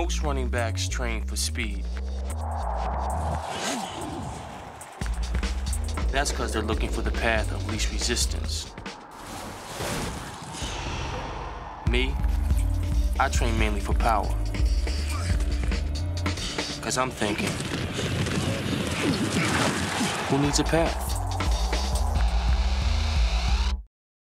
Most running backs train for speed. That's because they're looking for the path of least resistance. Me, I train mainly for power. Because I'm thinking, who needs a path?